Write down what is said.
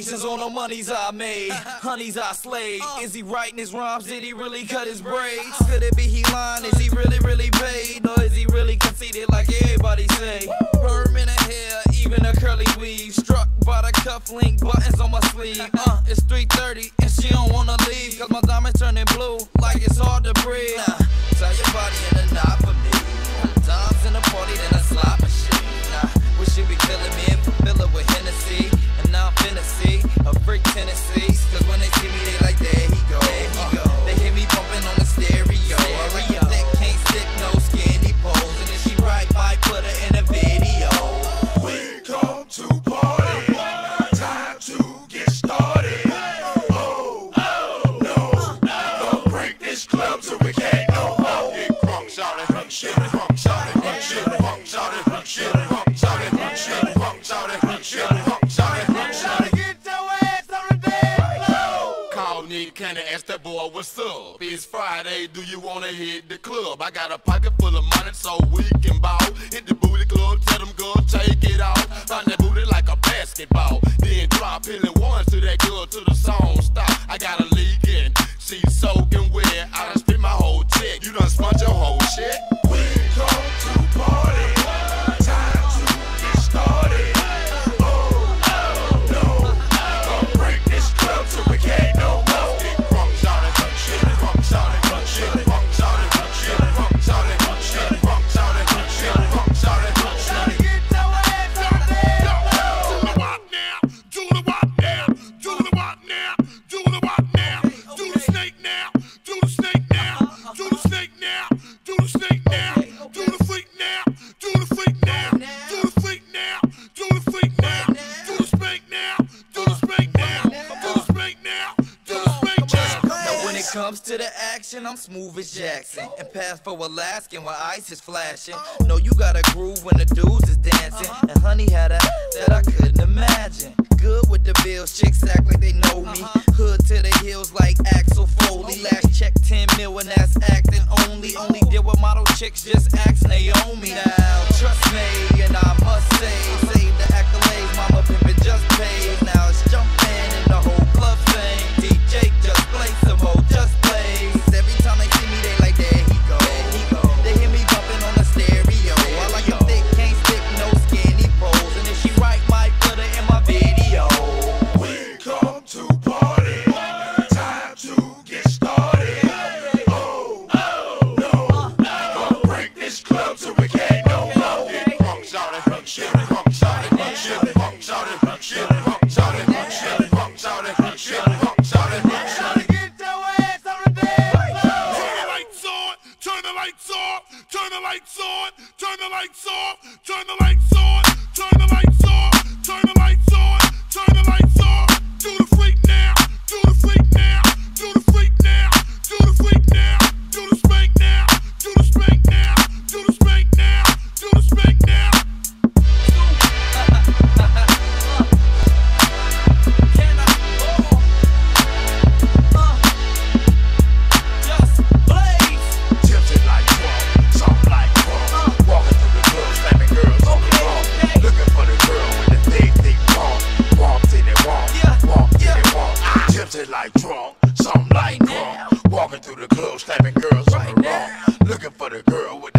license on the monies I made, honeys I slayed. Is he writing his rhymes? Did he really cut his braids? Could it be he lying? Is he really paid? Or is he really conceited like everybody say? Perm in her hair, even a curly weave. Struck by the cufflink buttons on my sleeve. It's 3:30 and she don't wanna leave, cause my diamonds turning blue like it's hard to breathe. Tie your body in a knot for me. Times in a party, then a slot machine. Wish you be killing me and fill it with Hennessy. And now I'm finna see a freak Tennessee. Cause when they see me, they like, there he go. They hear me bumping on the stereo. That can't stick, no skinny pose. And if she right, might put her in a video. We come to party, time to get started. Oh, no, don't break this club till we can't no more. Get crunk, shout it, shit, crunk, shout it, shit, crunk, shout it, shit, crunk, shout it, shit, crunk, shout it, shit, crunk, shout it, get your ass on the dance floor. Call Nick Cannon, ask that boy what's up. It's Friday, do you wanna hit the club? I got a pocket full of money so we can ball. Hit the booty club, tell them girl take it off. Find that booty like a basketball. Then drop hitting one to that girl till the song stop. I got a leak in, she's soaking wet. I done spent my whole check, you done spent your whole shit. We come to party, time to get started. Oh, no, don't break this club till we can't no more. Get crunk, shout it, shit, crunk, shout it, shit, crunk, shout it, shit, crunk, shout it, shit, crunk, shout it, shit, crunk, shout it. Get your ass on the dance floor. Do the walk now, do the walk now, do the walk now, do the walk now, do the snake now, do the snake now, do the snake now, do the snake now, do the freak now, do the freak now, do the freak now, do the freak now, do the spank now, do the spank now, do the spank now, do the spank now. Now when it comes to the action, I'm smooth as Jackson and pass for Alaskan while ice is flashing. No, you got a groove when the dudes is dancing, and honey had a that I couldn't imagine. Good with the bills, chicks act like they know me. Hood to the hills like Axel Foley. Last check 10 mil and that's acting only. Only deal with model chicks, just ask Naomi. Now trust me, and I must say, save the accolades, mama pimpin' just paid. Now it's jumping in the whole club thing. DJ just play some more, just plays. Every time they see me, they like, there he go. They hear me bumping on the stereo. I like them thick, can't stick, no skinny pose. And if she right, might put her in my video. We come to party, time to get started. Oh, no, don't break this club till we can't no more. Get crunk, shout it, shit, crunk, shout it, shit, crunk, shout it, shit, crunk, shout it, shit, crunk, shout it, shit, crunk, shout it. Get your ass on the dance floor. Turn the lights on, turn the lights off, turn the lights on, turn the lights off, turn the lights on, turn the lights off, turn the lights on, turn the lights off. Do the freak now, do the freak now, do the freak now, do the freak now, do the spank now, do the spank now, do the spank now, do the spank now. Can I? Just blaze. Tempted like drunk, something like drunk. Walking through the club, slapping girls on the wall. Looking for the girl with the thick walk. Walk till they walk, walk till they walk. Tempted like drunk, something like drunk. Walking through the club, slapping girls on the wall. Looking for the girl with